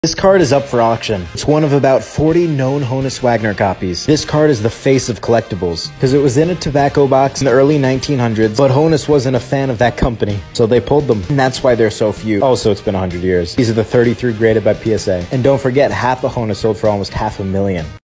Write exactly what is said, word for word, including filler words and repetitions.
This card is up for auction. It's one of about forty known Honus Wagner copies. This card is the face of collectibles, because it was in a tobacco box in the early nineteen hundreds, but Honus wasn't a fan of that company, so they pulled them, and that's why they're so few. Also, it's been one hundred years. These are the thirty-three graded by P S A. And don't forget, half a Honus sold for almost half a million.